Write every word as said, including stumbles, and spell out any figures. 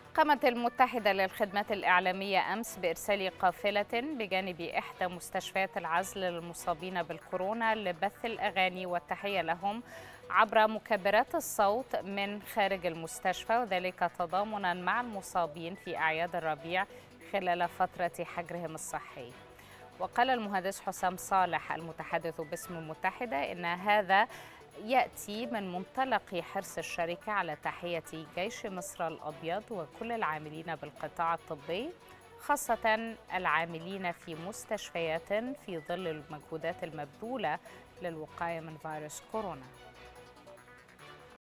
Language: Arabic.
قامت المتحدة للخدمات الإعلامية أمس بإرسال قافلة بجانب إحدى مستشفيات العزل للمصابين بالكورونا لبث الأغاني والتحية لهم عبر مكبرات الصوت من خارج المستشفى، وذلك تضامنا مع المصابين في أعياد الربيع خلال فترة حجرهم الصحي. وقال المهندس حسام صالح المتحدث باسم المتحدة إن هذا يأتي من منطلق حرص الشركة على تحية جيش مصر الأبيض وكل العاملين بالقطاع الطبي، خاصة العاملين في مستشفيات، في ظل المجهودات المبذولة للوقاية من فيروس كورونا.